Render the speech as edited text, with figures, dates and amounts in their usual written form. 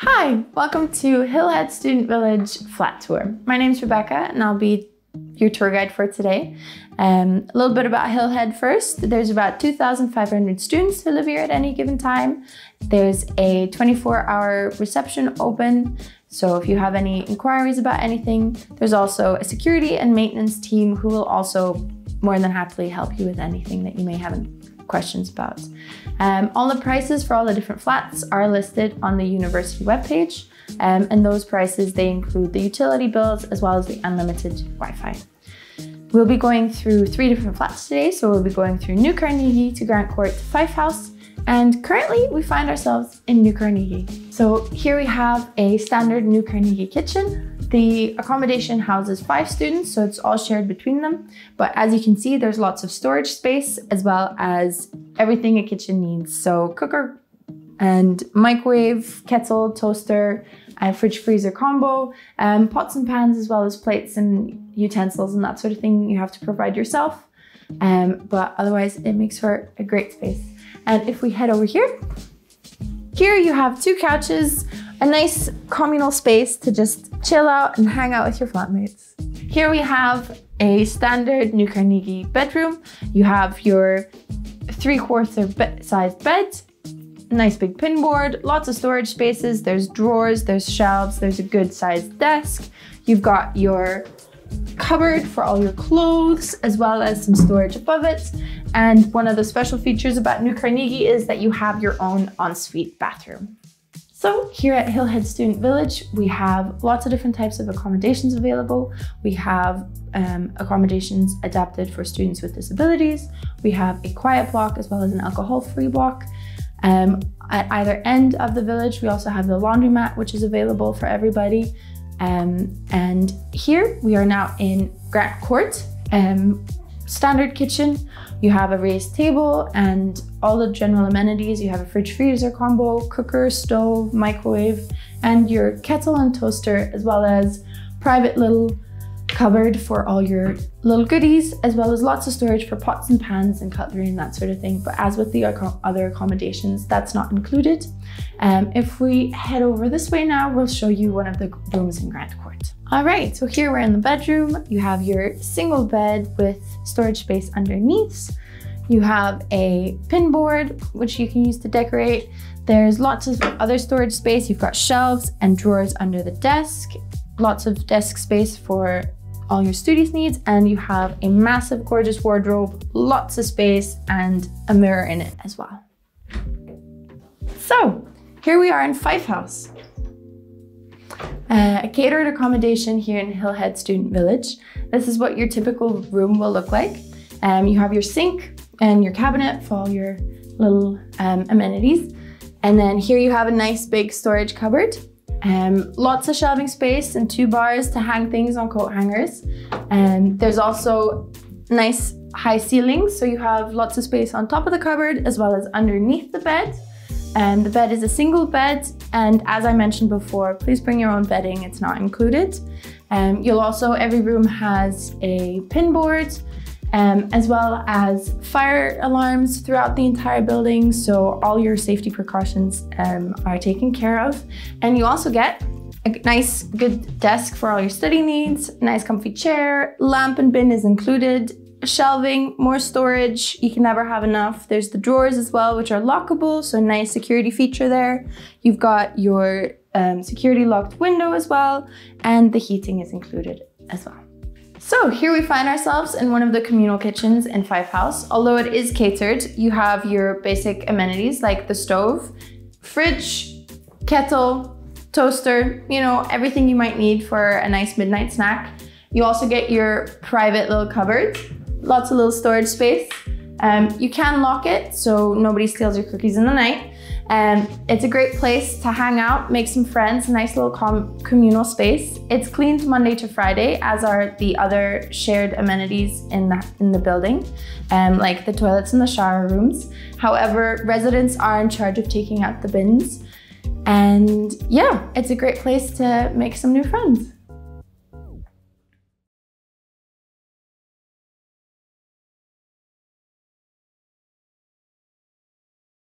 Hi, welcome to Hillhead Student Village flat tour. My name's Rebecca and I'll be your tour guide for today. A little bit about Hillhead first. There's about 2,500 students who live here at any given time. There's a 24-hour reception open, so if you have any inquiries about anything, there's also a security and maintenance team who will also more than happily help you with anything that you may have questions about. All the prices for all the different flats are listed on the university webpage, and those prices, they include the utility bills as well as the unlimited Wi-Fi. We'll be going through 3 different flats today, so we'll be going through New Carnegie to Grant Court to Fife House, and currently we find ourselves in New Carnegie. So here we have a standard New Carnegie kitchen. The accommodation houses 5 students, so it's all shared between them. But as you can see, there's lots of storage space as well as everything a kitchen needs. So cooker and microwave, kettle, toaster, fridge freezer combo, pots and pans, as well as plates and utensils and that sort of thing you have to provide yourself. But otherwise it makes for a great space. And if we head over here you have 2 couches, a nice communal space to just chill out and hang out with your flatmates. Here we have a standard New Carnegie bedroom. You have your 3/4 sized bed, nice big pin board, lots of storage spaces. There's drawers, there's shelves, there's a good sized desk. You've got your cupboard for all your clothes, as well as some storage above it. And one of the special features about New Carnegie is that you have your own ensuite bathroom. So here at Hillhead Student Village, we have lots of different types of accommodations available. We have accommodations adapted for students with disabilities. We have a quiet block as well as an alcohol-free block. At either end of the village, we also have the laundromat, which is available for everybody. And here we are now in Grant Court, standard kitchen. You have a raised table and all the general amenities. You have a fridge freezer combo, cooker, stove, microwave, and your kettle and toaster, as well as private little cupboard for all your little goodies, as well as lots of storage for pots and pans and cutlery and that sort of thing. But as with the other accommodations, that's not included. If we head over this way now, we'll show you one of the rooms in Grant Court. All right, so here we're in the bedroom. You have your single bed with storage space underneath. You have a pin board, which you can use to decorate. There's lots of other storage space. You've got shelves and drawers under the desk, lots of desk space for all your studies needs, and you have a massive, gorgeous wardrobe, lots of space, and a mirror in it as well. So here we are in Fife House. A catered accommodation here in Hillhead Student Village. This is what your typical room will look like. You have your sink and your cabinet for all your little amenities. And then here you have a nice big storage cupboard. Lots of shelving space and 2 bars to hang things on coat hangers. There's also nice high ceilings, so you have lots of space on top of the cupboard as well as underneath the bed. The bed is a single bed, and as I mentioned before, please bring your own bedding, it's not included. Every room has a pin board, as well as fire alarms throughout the entire building, so all your safety precautions are taken care of. And you also get a nice, good desk for all your study needs, nice comfy chair, lamp and bin is included, shelving, more storage, you can never have enough. There's the drawers as well, which are lockable, so nice security feature there. You've got your security locked window as well, and the heating is included as well. So here we find ourselves in one of the communal kitchens in Fife House. Although it is catered, you have your basic amenities like the stove, fridge, kettle, toaster, everything you might need for a nice midnight snack. You also get your private little cupboard, lots of little storage space. You can lock it so nobody steals your cookies in the night. It's a great place to hang out, make some friends, a nice little communal space. It's cleaned Monday to Friday, as are the other shared amenities in the building, like the toilets and the shower rooms. However, residents are in charge of taking out the bins. And yeah, it's a great place to make some new friends.